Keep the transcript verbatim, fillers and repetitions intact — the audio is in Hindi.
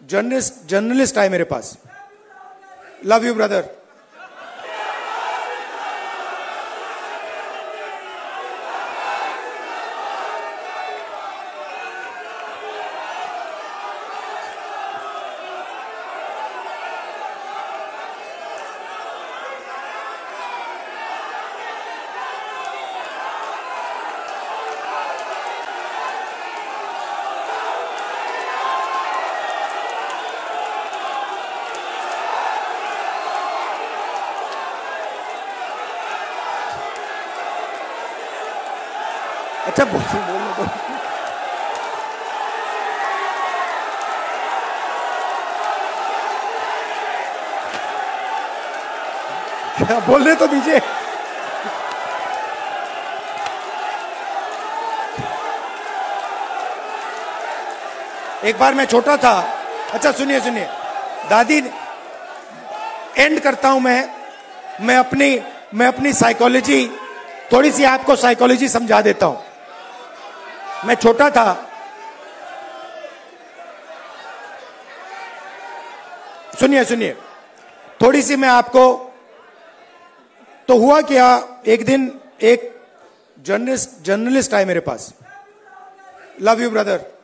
जर्नलिस्ट जर्नलिस्ट आए मेरे पास। Love you brother. अच्छा बोल बोल बोल क्या बोलने तो दीजिए। एक बार मैं छोटा था। अच्छा सुनिए सुनिए दादी, एंड करता हूं मैं मैं अपनी मैं अपनी साइकोलॉजी, थोड़ी सी आपको साइकोलॉजी समझा देता हूं। मैं छोटा था, सुनिए सुनिए थोड़ी सी मैं आपको। तो हुआ क्या, एक दिन एक जर्नलिस्ट जर्नलिस्ट आए मेरे पास। Love you brother.